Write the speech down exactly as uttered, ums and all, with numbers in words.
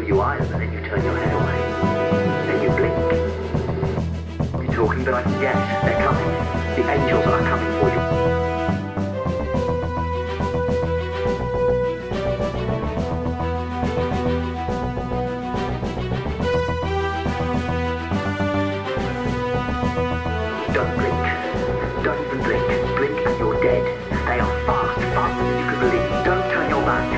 you either, but then you turn your head away. Then you blink. You're talking, but I can guess. They're coming. The angels are coming for you. Don't blink. Don't even blink. Blink and you're dead. They are fast, faster than you can believe. Don't turn your back.